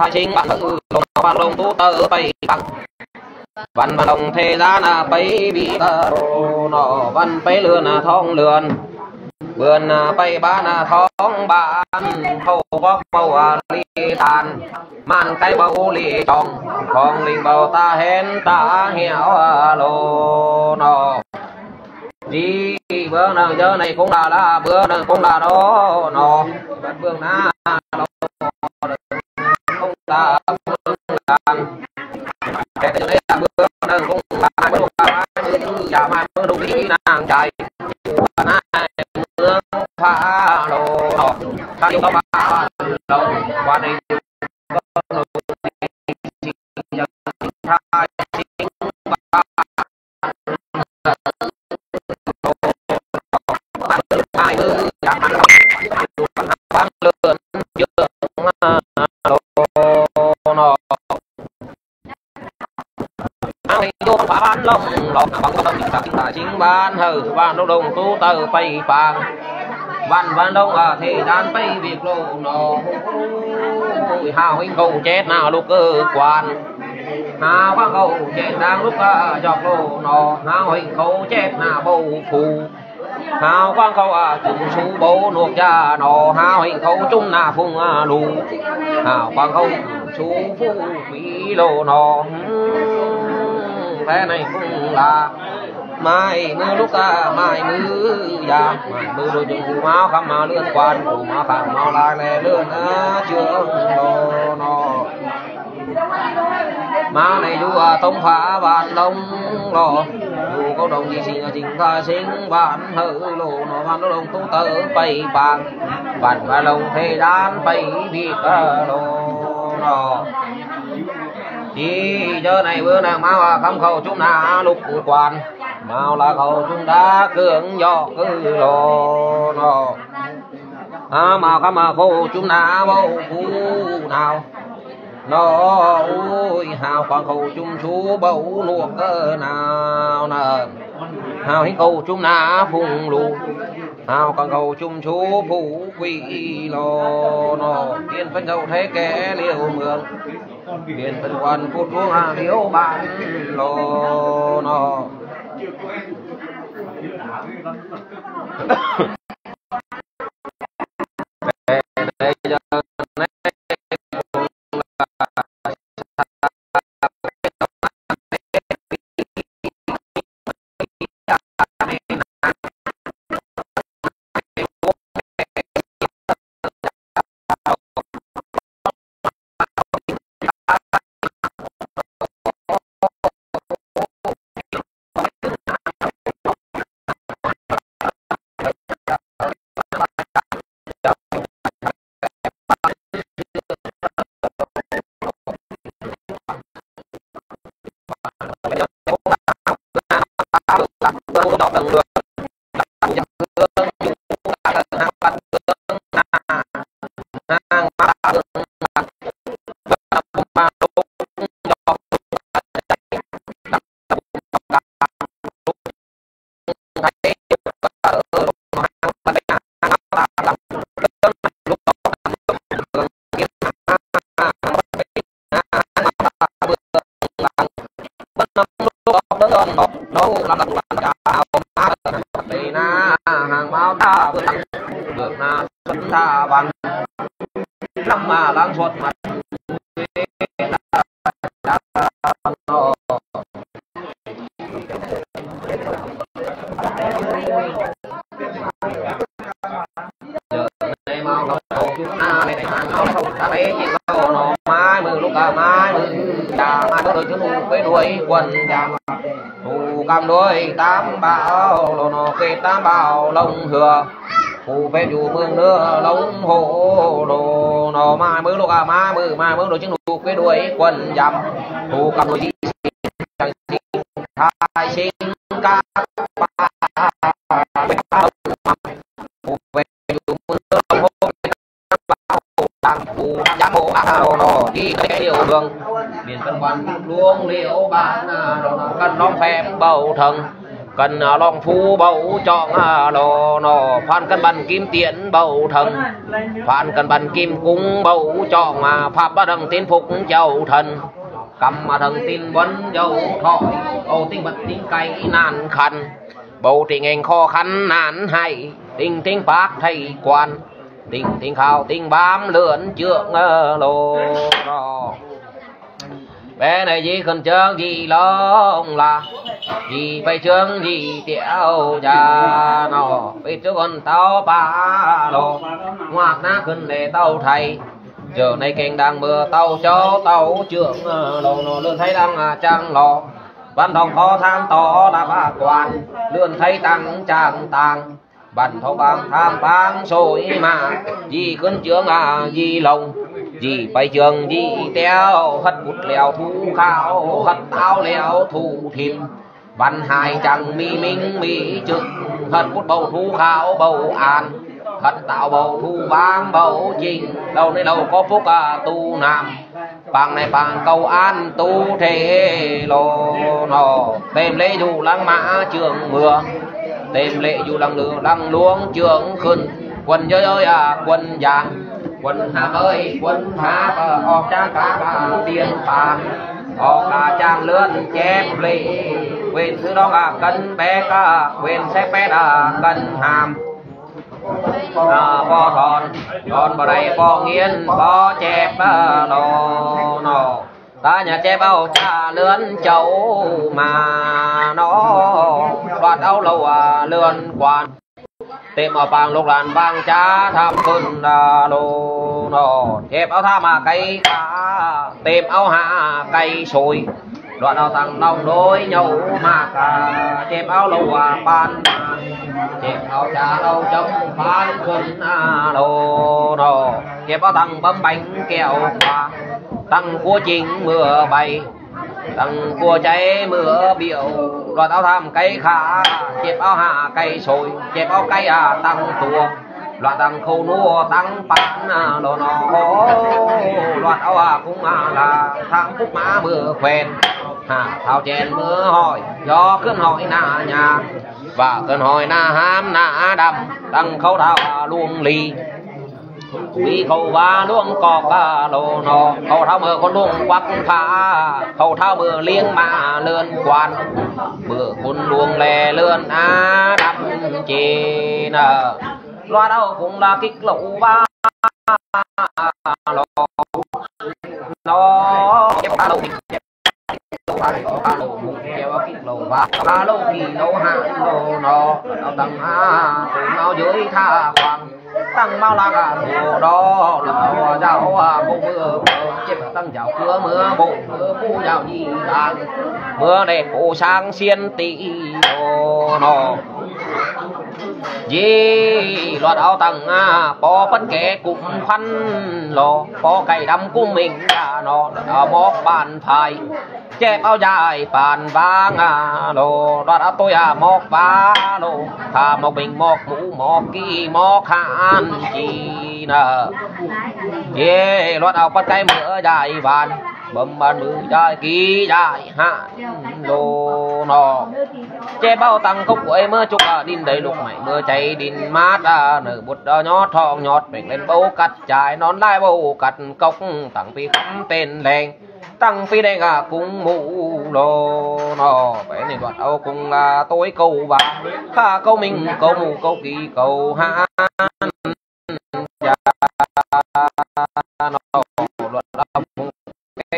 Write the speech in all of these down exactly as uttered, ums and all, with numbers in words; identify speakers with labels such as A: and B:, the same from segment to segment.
A: khai chính bản tự lồng văn lồng tu tơ bay bằng văn văn đồng thế gian à bay bị tơ nọ văn bay lươn à thong lươn vườn à bay bán à thong bán hậu bóc bầu à ly tàn man cái bầu ly tròn còn linh bầu ta hén ta héo à lô nọ đi bữa nào giờ này cũng là là bữa nào cũng là đó nọ vương na không là làm cái đấy là bữa nào cũng là bữa nào chả mai bữa đâu đi nàng chạy nay mưa phá lô ta đi có ba lô qua đây lông lọt bằng tâm là chính ban hờ ban đông đồng tu tờ bay vàng văn văn đông à thì đan bay việc lộ nọ hào huynh cầu chết nào lúc cơ quan hào quang cầu chết đang lúc dọc lộ nọ hào huynh cầu chết nào bầu phù hào quang cầu à chúng chú bố nuột cha nọ hào huynh cầu chung là phùng lù hào quang cầu chú phù quý lộ nọ thế này cũng là mai mưa lúc ta mai mưa già mai mưa đôi chân máu khăm mà lươn quan đủ máu khăm máu lại lè lươn trường lô nọ máu này du tông phá vạn đông lò dù câu đồng gì xin chính ta sinh vạn hở lô nọ vạn đông tu tớ bay vàng vạn và lồng thế đan bay bị lô nọ đi giờ này bữa nào mau khăm khẩu chúng ta lục quan mau là khẩu chúng ta cường gió cứ lô nọ à, mà khăm mà khẩu chúng ta bầu phú nào nó ôi hào quang khẩu chúng chú bầu nuột cơ nào nè hào hình khẩu chúng ta phùng lù hào quang khẩu chúng chú phú quỷ lô nọ tiên phân dầu thế kẻ liều mường biển phân quan phút xuống à liễu bán lô nọ hàng máu ta bước bước na xuất tha văn năm mà lang xuất mặt giờ này mau không chúng ta này này nó không ta bé chỉ có nó mai mưa lúc cả mai mưa già mai có đôi chú cái đuôi quần già phù cam đôi tám bảo lô nó kê tám bảo lông thừa phù phép dù mương nước lông hồ đồ nó mai mưa lúc cả mai mưa mai mưa đôi chú cái đuôi quần dầm phù cam đôi chẳng xin hai xin các phù phép dù mương nước lông hồ đang phù giám hộ áo nó đi cái điều đường biển phân quan luôn liễu bán cần non phép bầu thần cần long phu bầu chọn lò nò phan cân bàn kim tiễn bầu thần phan cân bàn kim cung bầu chọn pháp ba đằng tiên phục châu thần cầm mà thần tin vấn dâu thọ bầu tinh vật tinh cây nan khăn bầu tình hình khó khăn nan hay tình tình bác thầy quan tình tình khảo tình bám lượn trượng lô nò bé này gì cần chương gì long là gì phải chương gì tiểu cha nó bây trước con tao ba lô ngoạc náขึ้นđể tao thầy giờ này kênh đang mưa tao cho tao trưởng lô nó lươn thấy đang trăng lò văn thong khó tham to là ba quan lươn thấy tăng tràng tàng bản thong bang tham bang sôi mà gìขึ้นchương à gì lồng gì bay trường gì téo hất bút lèo thu khao hất tao lèo thu thìn văn hai chẳng mi minh mi trực hất bút bầu thu khao bầu an hất tạo bầu thu vang bầu trình đâu nơi đâu có phúc à, tu nam bằng này bằng cầu an tu thế lô nò tìm lễ dù lăng mã trường mưa tìm lễ dù lăng lửa lăng luống trường khẩn quân giới ơi à quân giang quân hạ ơi quân hạ ở cha cả tiền phàm ở cả trang lươn chép lì quyền thứ đó là cân bé cả quyền xếp bé là cân hàm à, bò thòn còn vào đây bò nghiên bò chép đồ nổ ta nhà chép bao cha lươn chấu mà nó đoạt áo lâu à lươn quan tìm ở bằng lục làn vang cha tham cơn lô nổ chép áo tham mà cây cá tìm áo hạ cây sồi đoạn áo thằng đồng đôi nhau mà cả chép áo lâu à ban chép áo cha lâu trong ban cơn lô nổ chép áo thằng bấm bánh kẹo qua tăng cua chính mưa bay tăng cua cháy mưa biểu loạt áo tham cây khá chép áo hạ cây sồi chép áo cây à tăng tua loạt tăng khâu nua tăng bán đồ nó loạt áo à cũng à là tháng phúc mã mưa quen hà thao chèn mưa hỏi do cơn hỏi na nhà và cơn hỏi na ham na đầm tăng khâu thao à luông ly vì khâu ba luông cọp à lô nò khâu thao mưa con luông quắc phá khâu thao mưa liêng mà lươn quan mưa con luông lè lươn á đâm chê nờ loa đâu cũng là kích lậu ba lô nó chép ba lô chép ba lô ba lô chép ba kích lậu ba ba lô kỳ lô hạ lô nó nó tầng a cùng nó dưới tha khoảng tăng bao la cả hồ đó là giáo bông mưa chép tăng giáo cưa mưa bụng mưa phu giáo gì đàn mưa đẹp hồ sang xiên tị nó gì loạt áo tăng à bó phân kẻ cũng phân lò bó cây đâm của mình à nó ở móc bàn phải chép áo dài bàn vang à lô loạt áo tôi à móc ba lô thà mọc bình mọc mũ mọc kỳ mọc hàn chi nè yeah loạt áo bắt cây mỡ dài bàn bấm bàn mưa dài kỳ dài hạ lô nó che bao tăng cốc quậy mưa chúc à đin đầy lục mày mưa cháy đin mát à nở bút đó nhót thong nhót mình lên bầu cắt trái nón lai bầu cắt cốc tăng phi khắm tên lèn tăng phi đây à cũng mũ lô nó vậy này đoạn âu cũng là tối câu và pha câu mình câu mù câu kỳ câu hát nó luật âm cái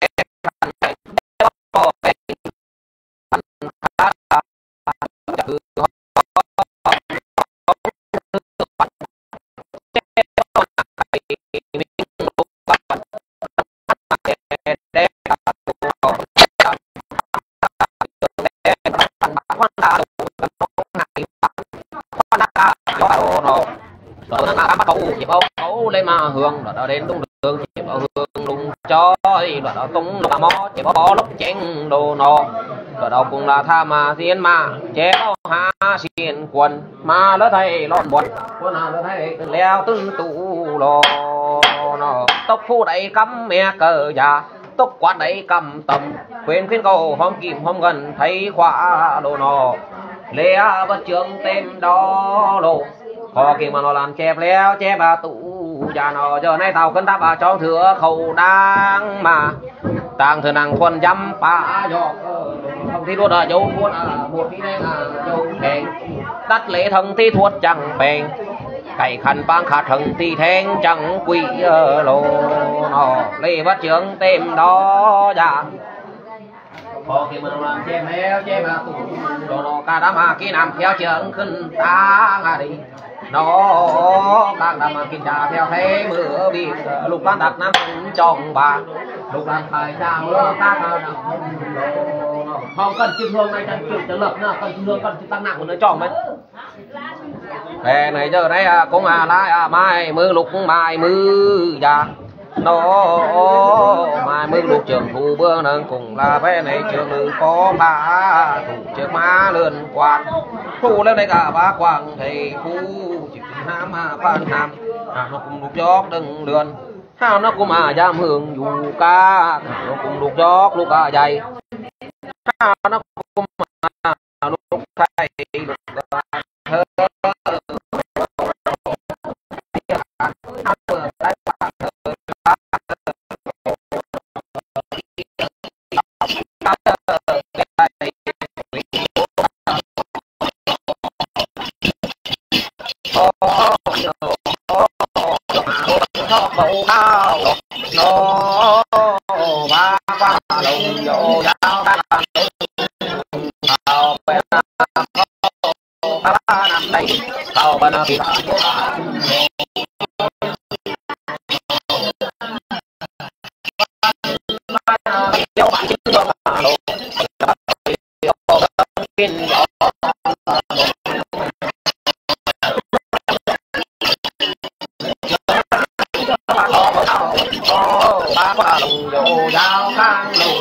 A: lên mà hương đó đến đúng đường chỉ bảo hương đúng chói đó tung là mò chỉ có lúc chén đồ nọ đó đâu cũng là tha mà thiên mà chế bao hà xiên quần mà lỡ thầy lọt bột quân nào lỡ thầy leo tưng tụ lò nó tóc phu đẩy cắm mẹ cờ già tóc quạt đẩy cầm tầm khuyên khuyên cầu hôm kìm hôm gần thấy khóa đồ nọ lẽ bất trường tem đó lộ khó kia mà nó làm chép léo chép bà tụ già nó giờ nay tao cân tháp bà cho thừa khẩu đang mà đang thừa năng quân dăm phá giọt không thi thuốc là dấu thuốc một cái này là dấu đèn đắt lễ thần thi thuốc chẳng bền cày khăn băng khát thần thi thèn chẳng quỷ lô nó lễ bất trường tem đó già khó kia mà nó làm chép léo chép bà tụ đồ nó cả đám mà kia nằm theo trường khinh ta ngà đi nó các đám mà kinh trà theo thế mưa bị lục ban đặt nam tròn bà lục ban thời cha mưa các không cần chim hương này cần chim trở lập nữa cần chim hương cần chim tăng nặng của nó tròn đấy về này giờ đây à cũng à lại à mai mưa lục mai mưa già nó mai mưa lục trường thủ bữa nâng cùng là bé này trường nữ có ba thủ trường má lươn quạt thủ lên đây cả ba quảng thầy phu chỉ ham mà phan ham à nó cùng lục gió đừng lươn hao nó cũng mà giam hưởng dù ca nó cùng lục gió lục ca dày hao nó cũng mà lục thay lục thơ bầu cao nó ba ba lồng vô đau ba tàu bên ba năm đây tàu bên kia ba ba lồng vô dao khang lồng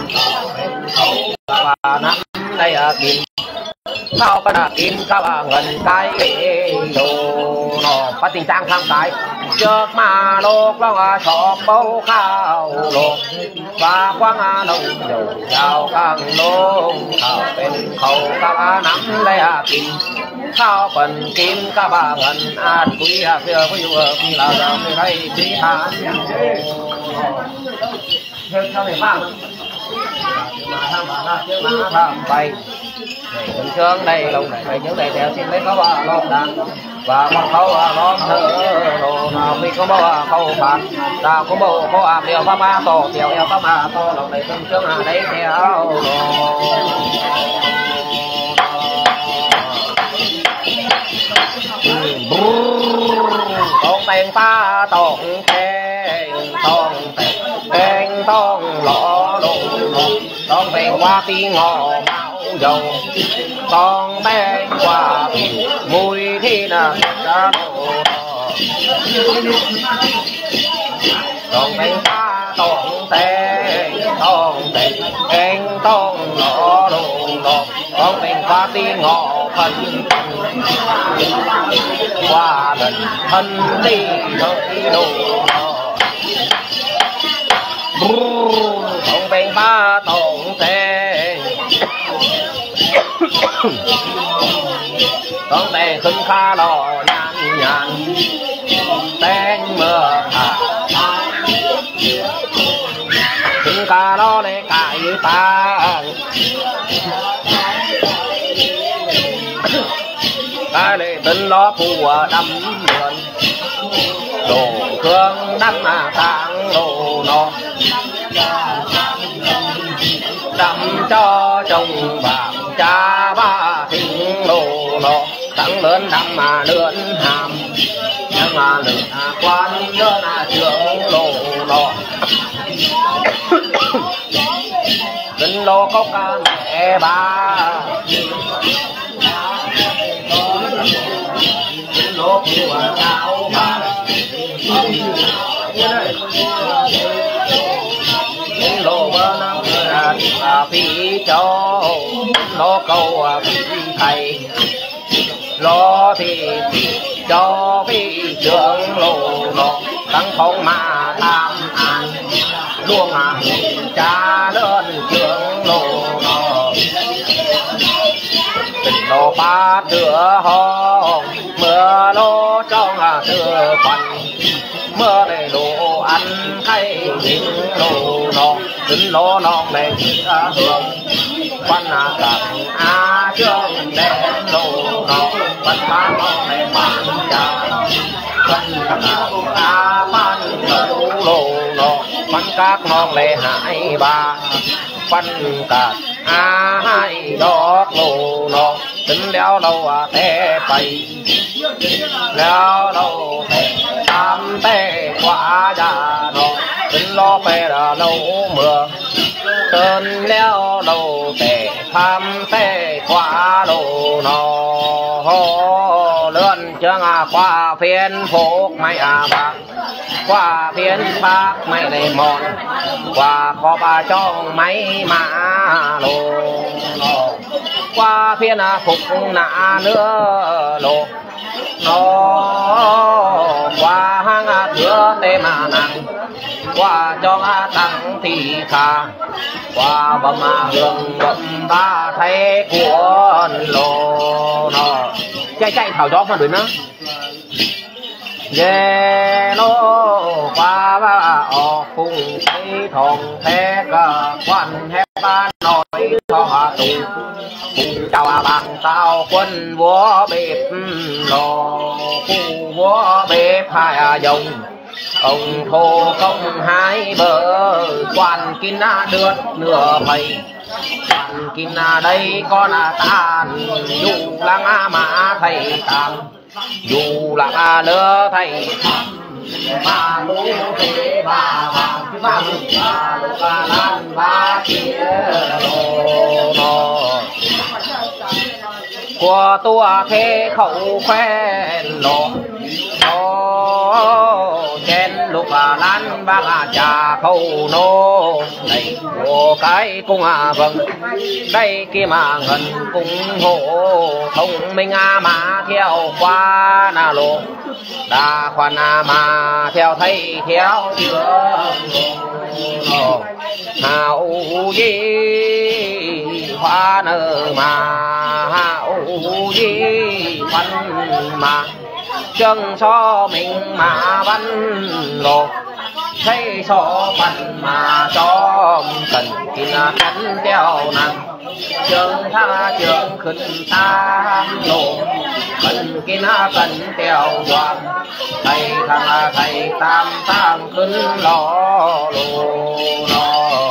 A: và năm đây à kim sao ba là kim các bạn gần cái đồ nó phát tình trang tham cái trước mà lột lo à chọc bầu khao lột và quang à lồng dầu dao khang lồng khao bên khẩu các bạn năm đây à kim sao phần kim các bạn gần an quý à phía với vừa vì là ra về đây quý hàn thêm cho này vang mà tham mà chứ mà tham bay thường thường đây lồng này phải nhớ đây theo xin lấy có ba lon đàn và con khâu lon thơ đồ nào vì có bao khâu phạt ta có bao có áp điều ba ba tổ tiểu eo ba ba tổ lồng này thường thường là đấy theo con bèn pha tổng thế tổng thế tổng lọ đồ con bèn qua tiếng ngò máu dầu con bèn qua mùi thì là đã đồ con bèn pha tổng thế tổng thế anh tổng lọ đồ con bèn qua tiếng ngò phần qua lần thân đi đợi đồ không bên ba tổng thế con tè khinh kha lò nhàn nhàn tên mưa thả khinh kha lò để cãi ta cái này tên nó phù đâm lượn đồ thương đâm mà tạng đồ nó đâm cho chồng bạc cha ba thịnh đồ nó tăng lớn đâm mà lượn hàm nhưng mà lượn quan lượn trưởng đồ nó tên nó có ca mẹ ba lô của cháu bà lô bơ năm là phi cho lô câu phi thầy lô thì cho phi trưởng lô lô tăng không mà tham ăn luôn à cha lớn trưởng lô lô lô ba tựa hồng mưa lô trong là tựa phần mưa để lô ăn hay những lô nó tính lô non để hưởng văn là cả a chương để lô nó văn ba non để bán trả văn là a ban lô lô nó văn các non để hai ba văn cả a hai đọt lô nó tính léo lâu à té bay léo lâu té tam té quá già nó tính lo pe là lâu mưa tên léo lâu té tam té quá lô nó lươn chương à qua phiên phố mày à bạc qua phiên bạc mày này mòn qua kho ba trong máy mà lô qua phiên à phục nạ nữa lô nó qua hang à thưa tê mà nặng qua cho à tăng thì khả qua bầm à hương bầm ba thấy cuốn lô nó chạy chạy thảo gió phần đuổi nữa về lô qua ba ở cùng thấy thòng thế cả quan hết ba nói cho hà tù cùng chào à bằng tao quân vua bếp lò khu vua bếp hai à dòng ông thô công hai bờ quan kín à đượt nửa mây quan kín à đây con à tàn dù lăng à mà thầy tàn dù là lỡ thầy ba lũ thế ba ba ba ba ba lan ba kia nó của tua thế khẩu quen lộ nó trên lục à lan ba à trà khẩu nô này của cái cung à vâng đây kia mà ngân cung hộ thông minh à mà theo qua na lộ đa khoan à mà theo thầy theo đường hào gì hoa nở mà hào gì văn mà chân so mình mà văn lộ thấy so văn mà cho cần tin cắn theo nặng trường tha trường khinh ta lộ cần kia cần theo đoàn thầy thằng thầy tam tam khinh lo lô lo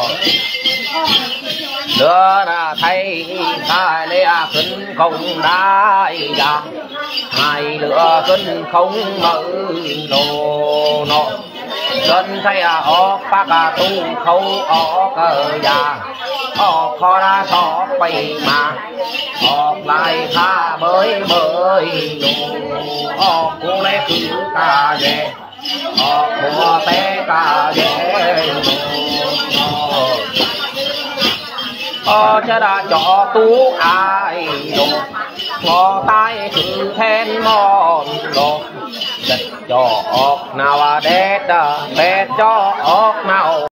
A: đưa là thầy hai lẽ khinh không đại gia hai lửa khinh không mở lô nó dân thầy à ốc bác à tu khâu ốc cờ già ốc khó ra xó bày mà ốc lại pha bơi bơi đồ ốc cô lê cứ ca dê ốc mùa té ca dê ốc chá đã cho tú ai đồ ngó tay cứ then mòn đồ cho ốc nào à đét à đét cho ốc nào